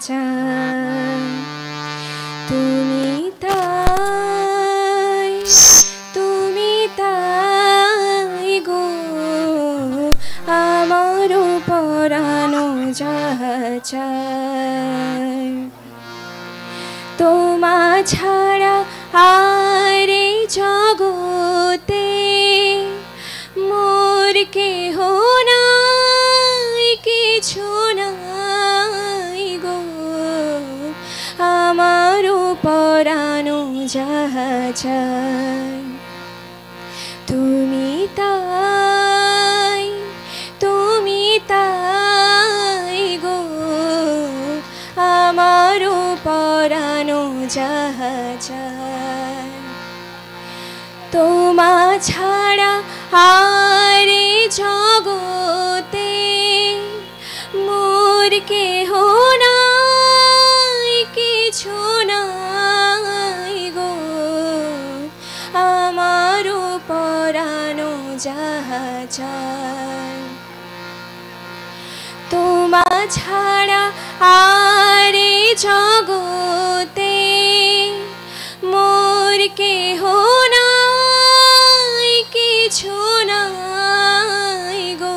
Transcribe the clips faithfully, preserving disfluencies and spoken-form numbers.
চাই তুমি তাই তুমি তাই গো আমার পরানো যাহা চাই তোমা ছাড়া আর এই জগতে মোর কেহ নাই কিছু নাই গো আমার পরানো যাহা চাই তুমি তাই তুমি তাই গো আমার পরানো যাহা চাই তোমা ছাড়া আর এই জগতে মোর কেহ নাই কিছু নাই গো আমার পরানো যাহা চাই তোমা ছাড়া আর এই জগতে মোর কেহ নাই কিছু নাই গো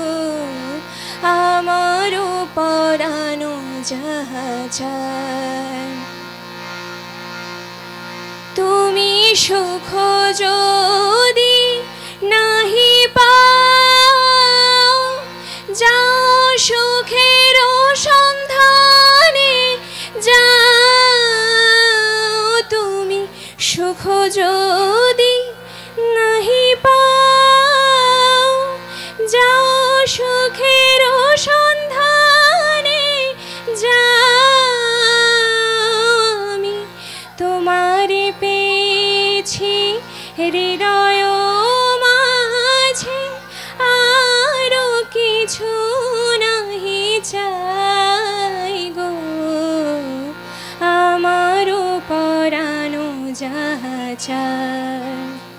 আমার পরানো যাহা চাই তুমি সুখ যদি নাহি পাও যাও সুখের সন্ধানে যাও তুমি সুখ যদি নাহি পাও যাও সুখের সন্ধানে যাও আমি তোমারে পেয়েছি হৃদয় মাঝে আরো কিছু নাহি চাই গো আমার পরানো যাহা চাই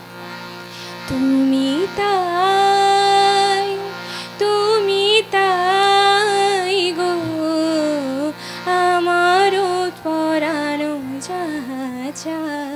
তুমি তাই তুমি তাই গো আমার পরানো যাহা চাই।